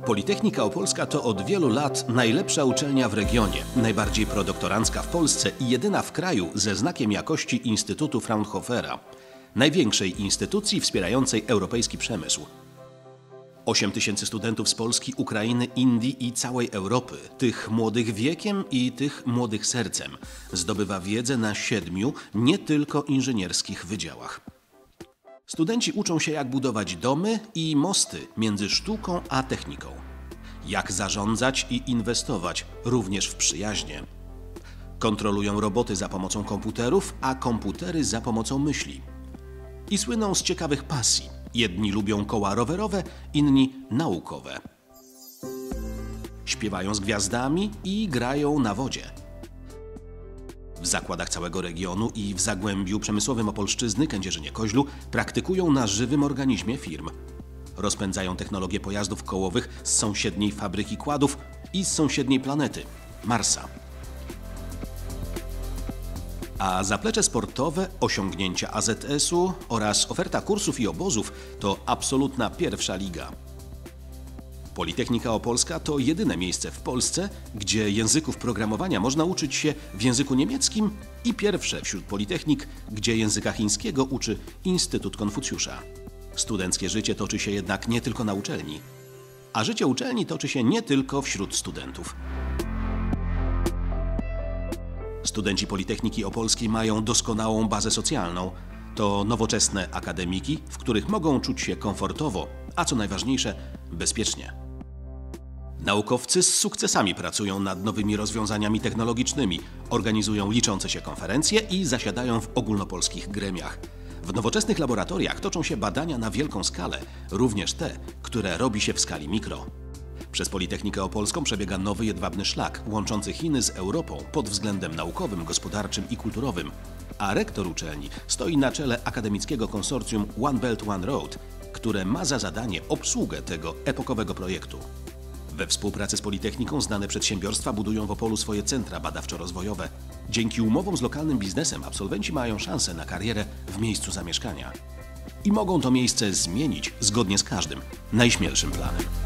Politechnika Opolska to od wielu lat najlepsza uczelnia w regionie, najbardziej prodoktorancka w Polsce i jedyna w kraju ze znakiem jakości Instytutu Fraunhofera, największej instytucji wspierającej europejski przemysł. 8 tysięcy studentów z Polski, Ukrainy, Indii i całej Europy, tych młodych wiekiem i tych młodych sercem, zdobywa wiedzę na 7 nie tylko inżynierskich wydziałach. Studenci uczą się, jak budować domy i mosty między sztuką a techniką. Jak zarządzać i inwestować, również w przyjaźnie. Kontrolują roboty za pomocą komputerów, a komputery za pomocą myśli. I słyną z ciekawych pasji. Jedni lubią koła rowerowe, inni naukowe. Śpiewają z gwiazdami i grają na wodzie. W zakładach całego regionu i w zagłębiu przemysłowym Opolszczyzny, Kędzierzynie-Koźlu praktykują na żywym organizmie firm. Rozpędzają technologię pojazdów kołowych z sąsiedniej fabryki kładów i z sąsiedniej planety, Marsa. A zaplecze sportowe, osiągnięcia AZS-u oraz oferta kursów i obozów to absolutna pierwsza liga. Politechnika Opolska to jedyne miejsce w Polsce, gdzie języków programowania można uczyć się w języku niemieckim i pierwsze wśród politechnik, gdzie języka chińskiego uczy Instytut Konfucjusza. Studenckie życie toczy się jednak nie tylko na uczelni, a życie uczelni toczy się nie tylko wśród studentów. Studenci Politechniki Opolskiej mają doskonałą bazę socjalną. To nowoczesne akademiki, w których mogą czuć się komfortowo, a co najważniejsze, bezpiecznie. Naukowcy z sukcesami pracują nad nowymi rozwiązaniami technologicznymi, organizują liczące się konferencje i zasiadają w ogólnopolskich gremiach. W nowoczesnych laboratoriach toczą się badania na wielką skalę, również te, które robi się w skali mikro. Przez Politechnikę Opolską przebiega nowy jedwabny szlak, łączący Chiny z Europą pod względem naukowym, gospodarczym i kulturowym. A rektor uczelni stoi na czele akademickiego konsorcjum One Belt One Road, które ma za zadanie obsługę tego epokowego projektu. We współpracy z Politechniką znane przedsiębiorstwa budują w Opolu swoje centra badawczo-rozwojowe. Dzięki umowom z lokalnym biznesem absolwenci mają szansę na karierę w miejscu zamieszkania. I mogą to miejsce zmienić zgodnie z każdym najśmielszym planem.